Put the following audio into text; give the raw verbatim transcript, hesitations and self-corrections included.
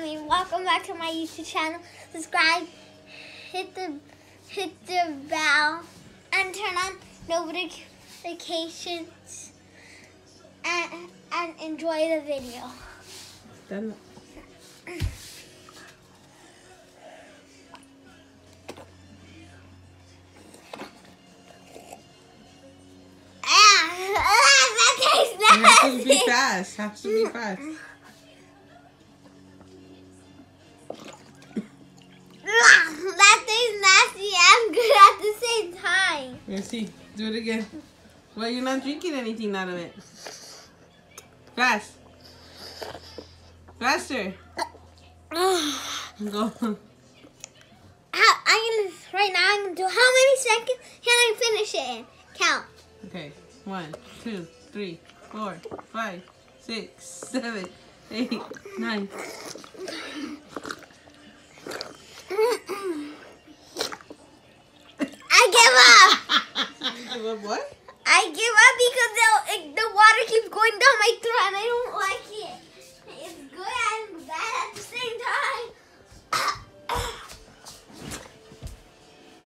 Mommy. Welcome back to my YouTube channel. Subscribe, hit the hit the bell, and turn on notifications, and and enjoy the video. Done. That Has to be fast. Has to be fast. That tastes nasty and good at the same time. Let's see. Do it again. Well, you're not drinking anything out of it. Fast. Faster. Go. How, I'm gonna right now. I'm gonna do. How many seconds can I finish it in? Count. Okay. One, two, three, four, five, six, seven, eight, nine. I give up. You give up what? I give up because the, the water keeps going down my throat and I don't like